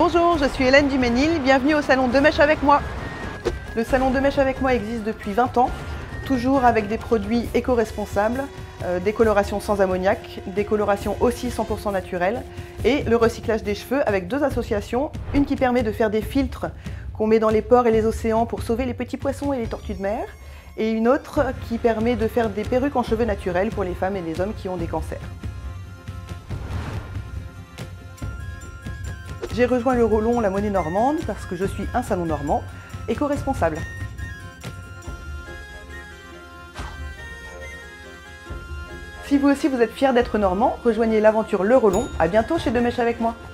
Bonjour, je suis Hélène Duménil, bienvenue au salon Deux Mèches avec moi. Le salon Deux Mèches avec moi existe depuis 20 ans, toujours avec des produits éco-responsables, des colorations sans ammoniac, des colorations aussi 100% naturelles et le recyclage des cheveux avec deux associations, une qui permet de faire des filtres qu'on met dans les ports et les océans pour sauver les petits poissons et les tortues de mer, et une autre qui permet de faire des perruques en cheveux naturels pour les femmes et les hommes qui ont des cancers. J'ai rejoint le Rollon La Monnaie Normande parce que je suis un salon normand éco-responsable. Si vous aussi vous êtes fiers d'être normand, rejoignez l'aventure Le Rollon. À bientôt chez Deux Mèches avec moi.